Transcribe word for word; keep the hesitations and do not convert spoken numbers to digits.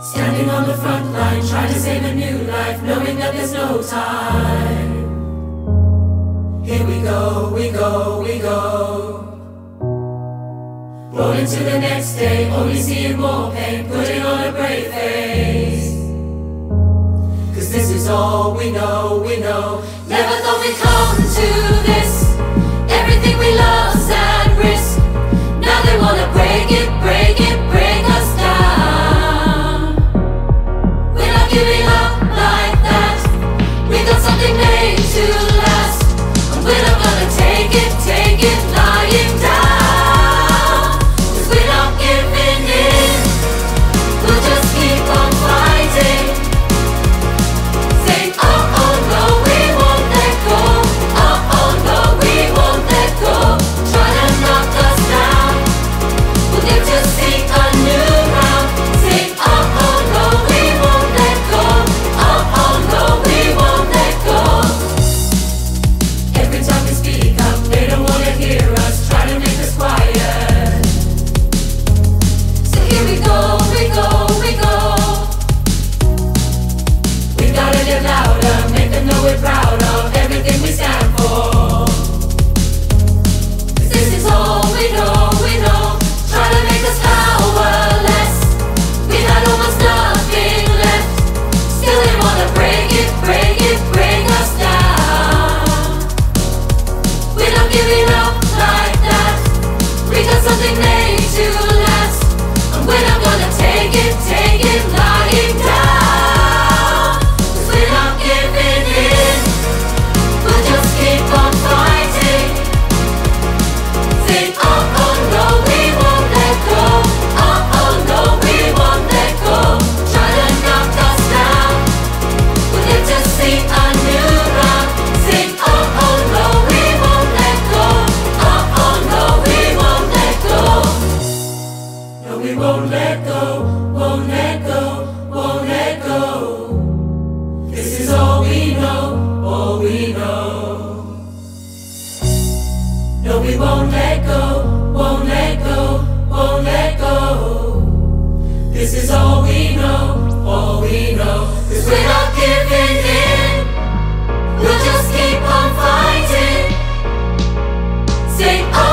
Standing on the front line, trying to save a new life, knowing that there's no time. Here we go, we go, we go. Rolling to the next day, only seeing more pain, putting on a brave face. Cause this is all we know, we know. Never thought we'd come to this. Everything we love's at risk. Now they wanna break it, break it, break us down. We're not giving up like that. We got something made to last, and we're not gonna take it, take it lying down. Cause we're not giving in. We'll just keep on fighting. Saying oh oh no, we won't let go. Oh oh no, we won't let go. Try to knock us down, we'll live to see a new round. Saying oh oh no, we won't let go. Oh oh no, we won't let go. Every time we speak up, they don't wanna hear us, try to make us quiet. So here we go, we go, we go. We gotta get louder, make them know we're proud of everything we stand for. 'Cause this is all we know, we know. Try to make us powerless. We had almost nothing left. Still they wanna break it, break it, break us down. We're not giving up like that. We got something made to last, and we're not gonna take it, take it lying down. 'Cause we're not giving in. We'll just keep on fighting. Saying oh oh no, we won't let go. Oh oh no, we won't let go. Try to knock us down, we'll live to see a new round. Saying oh oh no, we won't let go. Oh oh no, we won't let go. No, we won't let go, won't let go, won't let go. This is all we know, all we know. No, we won't let go, won't let go, won't let go. This is all we know, all we know. 'Cause we're not giving in. We'll just keep on fighting. Saying